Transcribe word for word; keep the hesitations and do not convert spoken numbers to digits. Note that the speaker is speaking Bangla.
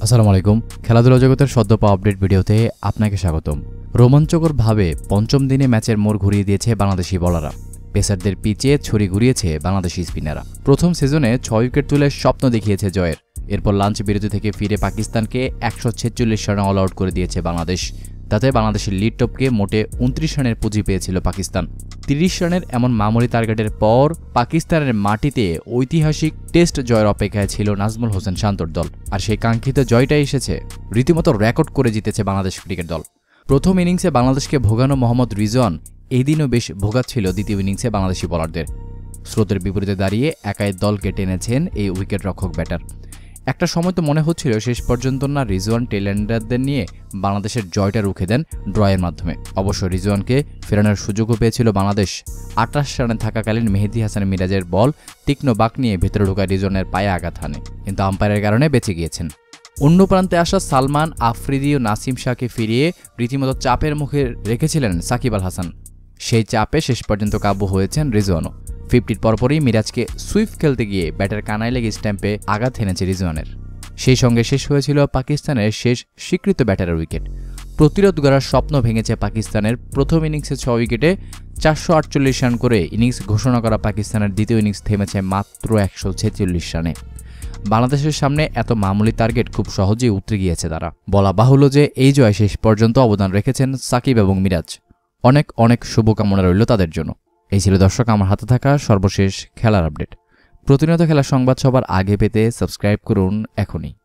আসসালামু আলাইকুম। খেলাধুলা জগতের সদ্য পাওয়া আপডেট ভিডিওতে আপনাকে স্বাগতম। রোমাঞ্চকরভাবে পঞ্চম দিনে ম্যাচের মোড় ঘুরিয়ে দিয়েছে বাংলাদেশি বোলাররা। পেসারদের পিচে ছড়ি ঘুরিয়েছে বাংলাদেশি স্পিনাররা। প্রথম সিজনে ছয় উইকেট তুলে স্বপ্ন দেখিয়েছে জয়ের। এরপর লাঞ্চ বিরতি থেকে ফিরে পাকিস্তানকে একশো ছেচল্লিশ রানে অল আউট করে দিয়েছে বাংলাদেশ। তাতে বাংলাদেশের লিড টপকে মোটে উনত্রিশ রানের পুঁজি পেয়েছিল পাকিস্তান। তিরিশ রানের এমন মামুলি টার্গেটের পর পাকিস্তানের মাটিতে ঐতিহাসিক টেস্ট জয়ের অপেক্ষায় ছিল নাজমুল হোসেন শান্তর দল। আর সেই কাঙ্ক্ষিত জয়টাই এসেছে। রীতিমতো রেকর্ড করে জিতেছে বাংলাদেশ ক্রিকেট দল। প্রথম ইনিংসে বাংলাদেশকে ভোগানো মোহাম্মদ রিজওয়ান এই দিনও বেশ ভোগাচ্ছিল দ্বিতীয় ইনিংসে বাংলাদেশি বোলারদের। স্রোতের বিপরীতে দাঁড়িয়ে একাই দলকে টেনেছেন এই উইকেট রক্ষক ব্যাটার। একটা সময় তো মনে হচ্ছিল শেষ পর্যন্ত না রিজওয়ান টেলেন্ডারদের নিয়ে বাংলাদেশের জয়টা রুখে দেন ড্রয়ের মাধ্যমে। অবশ্য রিজওয়ানকে ফেরানোর সুযোগও পেয়েছিল বাংলাদেশ। আটাশ রানে থাকাকালীন মেহেদী হাসান মিরাজের বল তীক্ষ্ণ বাঁক নিয়ে ভেতরে ঢোকায় রিজওয়ানের পায়ে আঘাত হানে, কিন্তু আম্পায়ারের কারণে বেঁচে গিয়েছেন। অন্য প্রান্তে আসা সালমান আফ্রিদি ও নাসিম শাহকে ফিরিয়ে রীতিমতো চাপের মুখে রেখেছিলেন সাকিব আল হাসান। সেই চাপে শেষ পর্যন্ত কাবু হয়েছেন রিজওয়ানও। ফিফটির পরপরই মিরাজকে সুইপ খেলতে গিয়ে ব্যাটের কানায় লেগে স্ট্যাম্পে আঘাত হেনেছে রিজওয়ানের। সেই সঙ্গে শেষ হয়েছিল পাকিস্তানের শেষ স্বীকৃত ব্যাটারের উইকেট। প্রতিরোধ গড়ার স্বপ্ন ভেঙেছে পাকিস্তানের। প্রথম ইনিংসে ছ উইকেটে চারশো আটচল্লিশ রান করে ইনিংস ঘোষণা করা পাকিস্তানের দ্বিতীয় ইনিংস থেমেছে মাত্র একশো ছেচল্লিশ রানে। বাংলাদেশের সামনে এত মামুলি টার্গেট খুব সহজেই উতরে গিয়েছে তারা। বলা বাহুল্য যে এই জয় শেষ পর্যন্ত অবদান রেখেছেন সাকিব এবং মিরাজ। অনেক অনেক শুভকামনা রইল তাদের জন্য। এই ছিল দর্শক আমার হাতে থাকা সর্বশেষ খেলার আপডেট। প্রতিনিয়ত খেলার সংবাদ সবার আগে পেতে সাবস্ক্রাইব করুন এখনই।